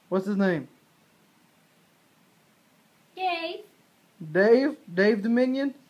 What's his name? Dave. Dave? Dave the Minion?